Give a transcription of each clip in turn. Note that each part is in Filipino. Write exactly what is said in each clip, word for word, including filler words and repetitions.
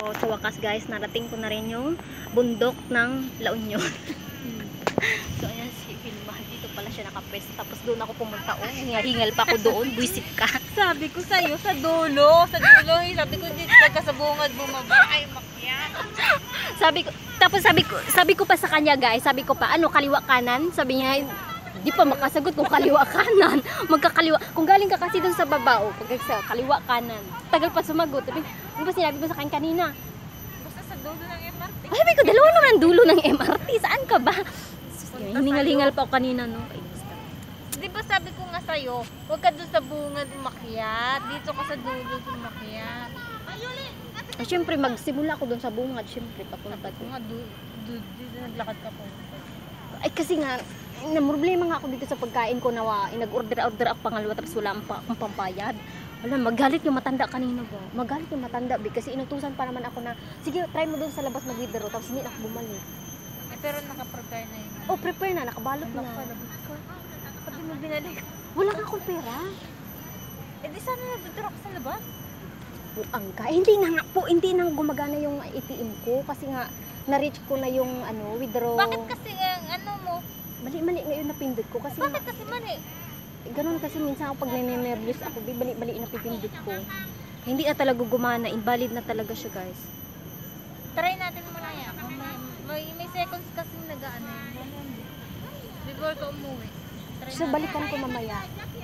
So, sa wakas guys, narating ko na rin yung bundok ng La Union. So, ayan si Vilma. Dito pala siya nakapwes. Tapos doon ako pumunta. Oh, hingal pa ako doon. Buisit ka. Sabi ko sa'yo, sa dulo. Sa dulo. Sabi ko dito ka sa bungad bumaba. Ay, makyat. Sabi ko, tapos sabi ko, sabi ko pa sa kanya guys, sabi ko pa, ano, kaliwa kanan? Sabi niya, di pa makasagot kung kaliwa kanan. Magkakaliwa. Kung galing ka kasi doon sa baba, oh, pag sa kaliwa kanan. Tagal pa sumagot. Sabi, ano ba sinabi mo sa kanya kanina? Basta sa dulo ng M R T. Ay, sabi ko, dalawa naman dulo ng M R T. Saan ka ba? Hiningal-hingal pa ako kanina, no? Ay, basta. Di ba sabi ko nga sa'yo, huwag ka doon sa bungad umakyat. Dito ka sa dulo umakyat. Ay, syempre, magsimula ako doon sa bungad. Syempre, papunta ko. Nga, dito naglakad ka po. Ay, kasi nga, na problema nga ako dito sa pagkain ko na wa, nag-order-order ako pangalawa tapos wala akong pampayad. Wala, magalit yung matanda kanina ba? Magalit yung matanda ba? Kasi inutusan pa naman ako na, sige, try mo doon sa labas mag-withdraw tapos hindi na ako bumalik. Eh, pero nakaprepare na yun. Oh, prepare na, nakabalot na. Pati mo binalik. Wala nga akong pera. Eh, di sana nag-withdraw ka sa labas? Buang ka. Eh, hindi na nga po, hindi na gumagana yung A T M ko kasi nga, na-reach ko na yung ano, withdraw. Bakit kasi ang ano mo? Mali-mali ngayon napindot ko kasi Bakit kasi mali? ganun kasi minsan ako pag nene-nervous ako, bali-bali na pipindot ko. Hindi na talaga gumana, invalid na talaga siya guys. Try natin muna yan. May, may, may seconds kasi nag-ano. Before ko umuwi. Try So natin. balikan ko mamaya.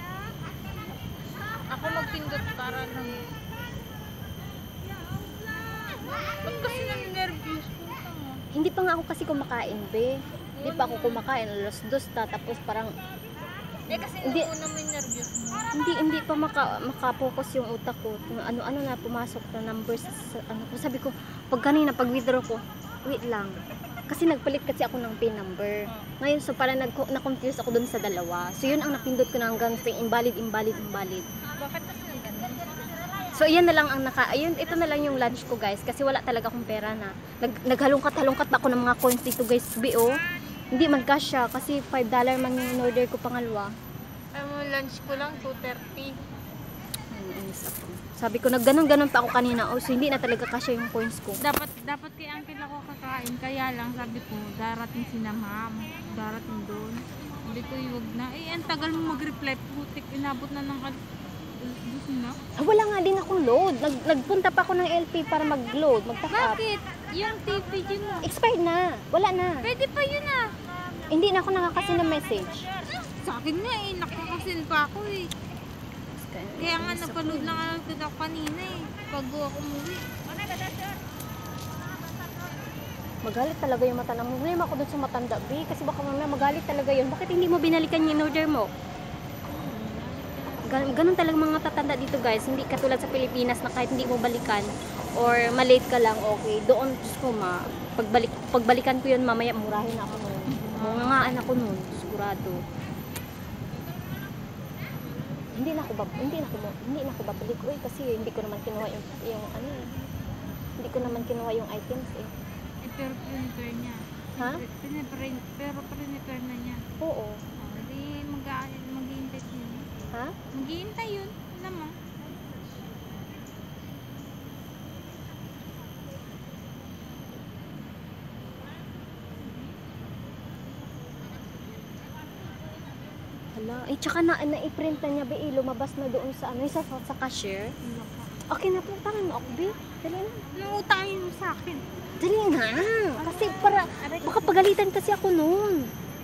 Ako magpindot para lang. Ba't kasi nang-nervous ko? Hindi pa nga ako kasi kumakain, be. Hindi pa ako kumakain, alas dos ta, tapos parang Eh kasi Hindi. nung una may nervous mo. hindi hindi pa maka makapokus yung utak ko. Ano-ano na pumasok na numbers sa, sa ano ko. Sabi ko, pag kanina pag withdraw ko, wait lang. Kasi nagpalit kasi ako ng pin number. Ngayon so parang nag na-confuse ako dun sa dalawa. So yun ang napindot ko na hanggang sa invalid, invalid, invalid. Bakit kasi nang ganun? So ayan na lang ang naka ayun, ito na lang yung lunch ko guys kasi wala talaga akong pera na. Nag naghalongkat-halongkat pa ako ng mga coins dito guys, B O. Hindi magkasya kasi five dollars man yung order ko pangalawa. Ang lunch ko lang two thirty. Nainis ako. Sabi ko nagganon-ganon pa ako kanina. Oh, so hindi na talaga kasya yung coins ko. Dapat dapat kay uncle ako kakain. Kaya lang sabi ko, darating si na ma'am. Darating doon. Sabi ko, wag na. Eh, ang tagal mo mag-reply. Putik, inabot na ng gusto na. Ah, wala nga din akong load. Nag nagpunta pa ako ng L P para mag-load, mag-top up. Bakit? Yung T V G mo. Expired na. Wala na. Pwede pa yun ah. Hindi na ako nakakasi ng message. Sa akin nga eh, nakakasin pa ako eh. Kaya nga napaload lang agad ako kanina eh. Bago ako umuwi. Magalit talaga yung mata ng problema ako doon sa matanda, B. Kasi baka mamaya magalit talaga yun. Bakit hindi mo binalikan yung order mo? Gan ganun talaga mga tatanda dito guys. Hindi katulad sa Pilipinas na kahit hindi mo balikan or malate ka lang, okay. Doon, Diyos ko ma, pagbalik, pagbalikan ko yun mamaya, murahin na ako nun. Mga anak ko nun, sigurado. Hindi na ako bab hindi na ako hindi na ako babalik oy kasi hindi ko naman kinuha yung yung ano eh. Hindi ko naman kinuha yung items eh. Eh pero printer niya. Ha? Piniprint, pero printer na niya. Oo. Oh, hindi mag-iintay yun. Ha? Mag-iintay yun. Alam mo. Hala, eh tsaka na na-i-print na niya ba eh, lumabas na doon sa ano, sa sa cashier. Okay na, puntahan mo ako, B. Dali na. Nangutangin mo sa akin. Dali na. Kasi para baka pagalitan kasi ako noon.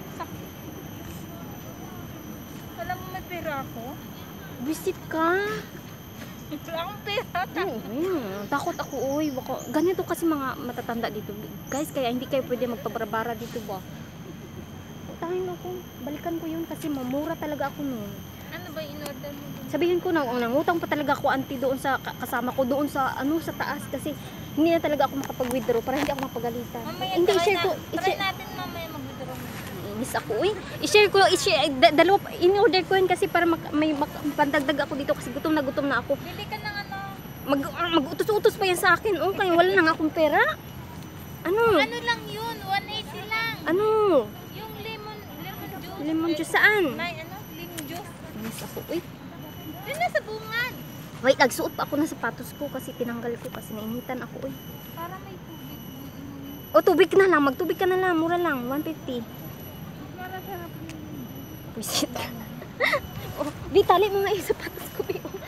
Alam mo may pera ako? Visit ka. Wala akong pera. Hmm, takot ako, uy. Baka, ganito kasi mga matatanda dito. Guys, kaya hindi kayo pwede magpabarabara dito ba? Puntahan mo ako. Balikan ko yun kasi mamura talaga ako noon. Ano ba in-order mo? Sabihin ko na, nangutang pa talaga ako auntie doon sa kasama ko doon sa ano sa taas kasi hindi na talaga ako makapag-withdraw para hindi ako mapagalitan. Mamaya, Hindi, try share ko. na, try natin mamaya mag-withdraw mo. Inis ako, uy. I-share ko, i-share, da, dalawa, in-order ko yun kasi para mag, may mag, pandagdag ako dito kasi gutom na gutom na ako. Bili ka ng ano? Mag, mag-utos-utos pa yan sa akin, oh, kaya wala na nga akong pera. Ano? Ano lang yun? one eighty lang. Ano? Yung lemon, lemon juice. Lemon juice saan? May ano? Lemon juice. Inis ako, uy. Yun na sa bungad. Wait, nagsuot pa ako ng sapatos ko kasi tinanggal ko kasi nainitan ako eh. Para may tubig mo inumin. O tubig na lang, magtubig ka na lang, mura lang, one fifty. Para sarap mo. Pusit. Oh, di tali mo nga yung sapatos ko eh. Oh.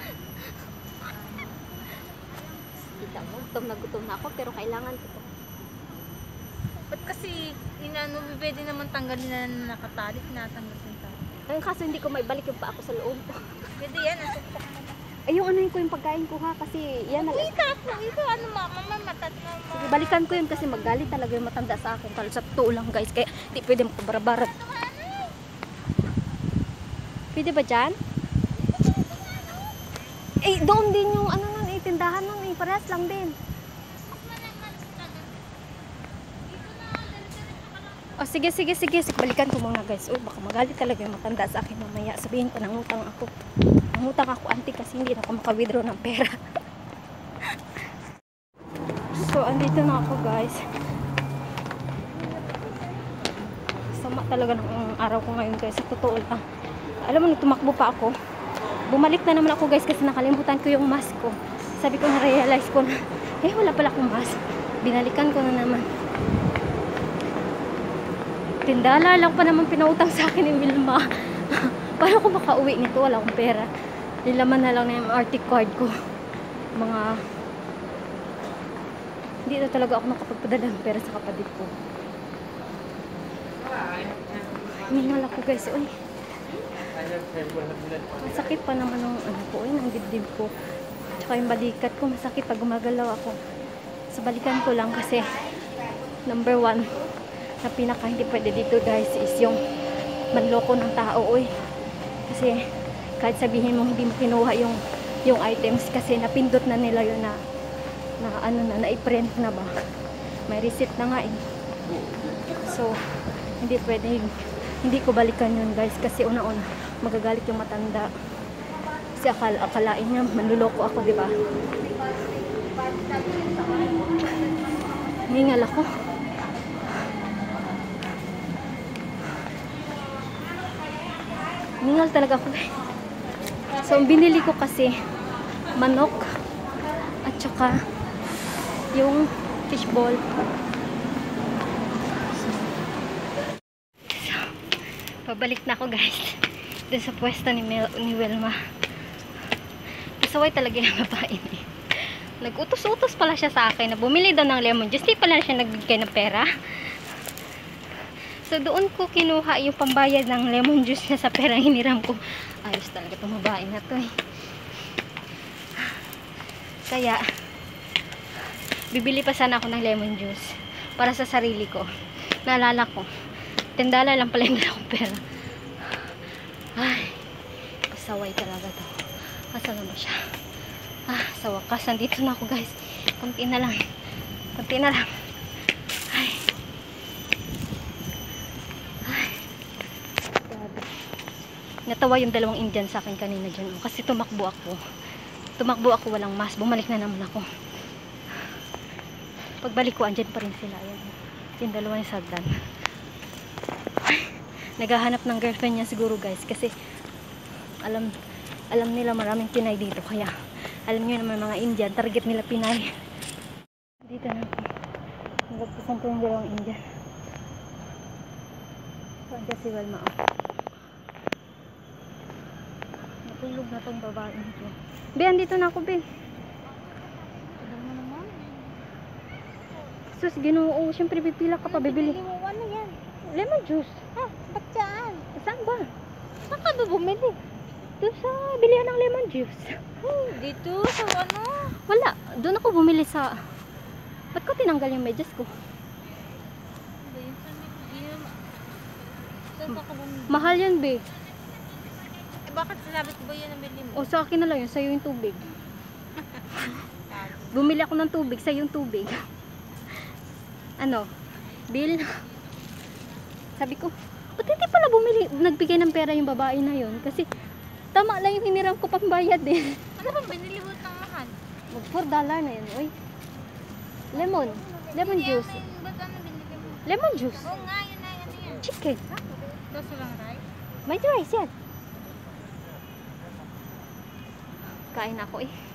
Kita mo, gutom na gutom na ako pero kailangan ko to. Ba't kasi, inano, pwede naman tanggalin na nakatali, tinatanggal yung tali. Ang kaso hindi ko maibalik yung pa ako sa loob. Pwede yan, nasuntok mo na. Ay, yung ano yun ko yung pagkain ko ha kasi yan na. Ito, ito, ano mama, matat na Sige, balikan ko yun kasi magalit talaga yung matanda sa akin. Kalo sa totoo lang guys, kaya di pwede makabarabarat. Pwede ba dyan? Eh, doon din yung ano nun eh, tindahan nun eh, parehas lang din. Oh, sige, sige, sige, sige, balikan ko muna guys. Uy, baka magalit talaga yung matanda sa akin mamaya. Sabihin ko, nangutang ako. Nangutang ako, auntie, kasi hindi na ako maka-withdraw ng pera. So, andito na ako guys. Sama talaga ng araw ko ngayon guys, sa totoo lang. Alam mo, nung tumakbo pa ako, bumalik na naman ako guys kasi nakalimutan ko yung mask ko. Sabi ko, na-realize ko na, eh, wala pala akong mask. Binalikan ko na naman. Tindala lang pa naman pinautang sa akin ni Wilma. Paano ko makauwi nito? Wala akong pera. Nilaman na lang na yung R T card ko. Mga... Hindi na talaga ako nakapagpadala ng pera sa kapatid ko. Mingal ako guys. Uy. Masakit pa naman ng ano ko. Uy, ng dibdib ko. Tsaka yung balikat ko. Masakit pag gumagalaw ako. Sa balikan ko lang kasi number one na pinaka hindi pwede dito guys is yung manloko ng tao. Uy. Kasi kahit sabihin mo hindi mo kinuha yung yung items kasi napindot na nila yun na na ano na, na-print na ba. May receipt na nga eh. So, hindi pwede, hindi ko balikan yun guys kasi una-una magagalit yung matanda. Kasi akal akalain niya manluloko ako, di ba? Ningal ako. Ningal talaga ako. So, ang binili ko kasi manok at saka yung fishball. So, so, pabalik na ako guys dun sa pwesto ni, Mel, ni Wilma. Pasaway talaga yung babae niya. Nag-utos-utos pala siya sa akin na bumili daw ng lemon juice. Di pala siya nagbigay ng pera. So, doon ko kinuha yung pambayad ng lemon juice niya sa perang hiniram ko. Ayos talaga itong babae na to eh. Kaya, bibili pa sana ako ng lemon juice para sa sarili ko. Naalala ko, tendala lang pala yung dala kong pera. Ay, pasaway talaga to. Asa naman siya? Ah, sa wakas, nandito na ako guys. Kunti na lang. Kunti na lang. Ay. Ay. Grabe. Natawa yung dalawang Indian sa akin kanina dyan. Kasi tumakbo ako. Tumakbo ako, walang mask. Bumalik na naman ako. Pagbalik ko, andyan pa rin sila. Ayan. Yung dalawa yung sagdan. Ay. Naghahanap ng girlfriend niya siguro guys. Kasi alam alam nila maraming Pinay dito. Kaya alam nyo naman mga Indian, target nila Pinay. Dito na ako. Nagagpusan ko yung dalawang Indian. So, andyan si Wilma. Oh. Natulog na tong babae nito. Be, andito na ako, Be. Ano mo naman? Sus, ginoo. Siyempre, pipila ka pa, bibili. Bibili mo, ano yan? Lemon juice. Ha? Ba't saan? Saan ba? Saan ka ba bumili? Doon sa bilihan ng lemon juice. Oh, dito, sa ano? Wala. Doon ako bumili sa... Ba't ko tinanggal yung medyas ko? Ba yun? Saan Saan ka ka bumili? Mahal yan, Be. Eh, bakit sinabi ko ba yan ang bili mo? O, sa akin na lang yun. Sa'yo yung tubig. Bumili ako ng tubig. Sa'yo yung tubig. Ano? Bill? Sabi ko, ba't hindi pala bumili? Nagbigay ng pera yung babae na yun. Kasi, tama lang yung hiniram ko pambayad eh. Ano bang binili mo ng mahal? Mag four dollar na yun, oy. Lemon. Lemon Hindi, juice. ano yun? Ba't ano binili mo? Lemon juice. Oo nga, yun na, ano yan? Chicken. Doso lang rice? May rice yan. Kain ako eh.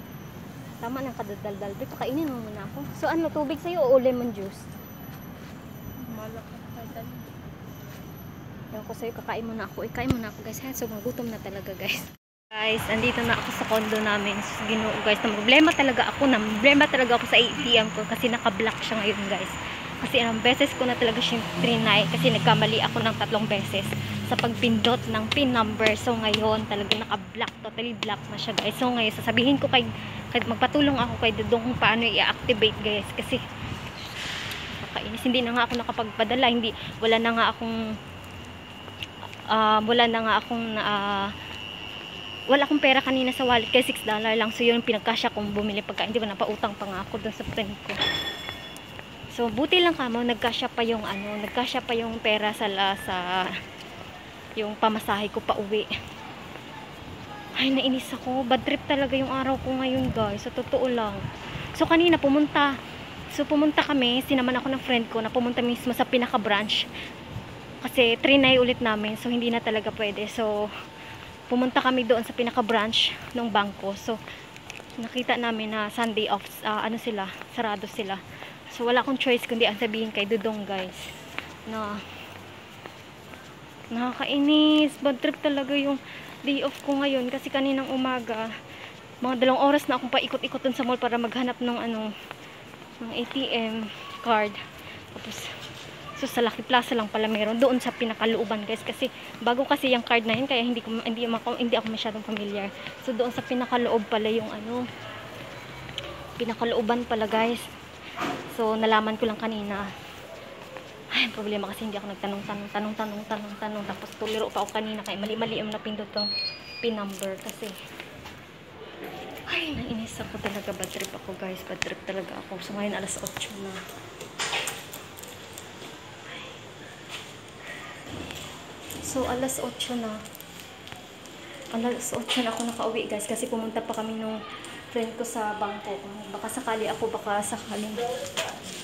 Tama ng kadaldal-dal. Be, pakainin mo muna ako. So ano, tubig sa'yo o lemon juice? Malak na kahit ano. Ewan ko sa'yo, kakain muna ako. Eh, kain muna ako guys. Ha? So magutom na talaga guys. Guys, andito na ako sa condo namin. So, Ginoo guys, na problema talaga ako. Na problema talaga ako sa A T M ko kasi naka-block siya ngayon guys. Kasi ilang beses ko na talaga siya trinay kasi nagkamali ako ng tatlong beses sa pagpindot ng pin number. So ngayon talaga naka-block, totally block na siya guys. So ngayon sasabihin ko kay, kay magpatulong ako kay Dudong kung paano i-activate guys kasi kakainis. Hindi na nga ako nakapagpadala, hindi wala na nga akong uh, wala na nga akong uh, wala akong pera kanina sa wallet kaya six dollars lang. So yun pinagkasya kong bumili pagkain. Di ba napautang pa nga ako dun sa friend ko. So, buti lang kamo, nagkasya pa yung ano, nagkasya pa yung pera sa, sa yung pamasahe ko pa uwi. Ay, nainis ako. Bad trip talaga yung araw ko ngayon, guys. Sa totoo lang. So, kanina pumunta. So, pumunta kami, sinaman ako ng friend ko na pumunta mismo sa pinaka-branch. Kasi, trinay ulit namin. So, hindi na talaga pwede. So, pumunta kami doon sa pinaka-branch ng bangko. So, nakita namin na Sunday off, uh, ano sila, sarado sila. So, wala akong choice kundi ang sabihin kay Dudong, guys. Na, nakakainis. Bad trip talaga yung day off ko ngayon. Kasi kaninang umaga, mga dalawang oras na akong paikot-ikot dun sa mall para maghanap ng, ano, ng A T M card. Tapos, so, sa Lucky Plaza lang pala meron. Doon sa pinakalooban, guys. Kasi, bago kasi yung card na yun, kaya hindi, ko, hindi, ako, hindi ako masyadong familiar. So, doon sa pinakaloob pala yung, ano, pinakalooban pala, guys. So, nalaman ko lang kanina. Ay, problema kasi hindi ako nagtanong-tanong, tanong-tanong, tanong-tanong. Tapos, tuliro pa ako kanina kaya mali-mali yung napindot tong pin number. Kasi, ay, nainis ako talaga. Bad trip ako, guys. Bad trip talaga ako. So, ngayon, alas otso na. So, alas otso na. Alas otso na ako nakauwi, guys. Kasi pumunta pa kami nung friend ko sa bangko. Baka sakali ako, baka sakaling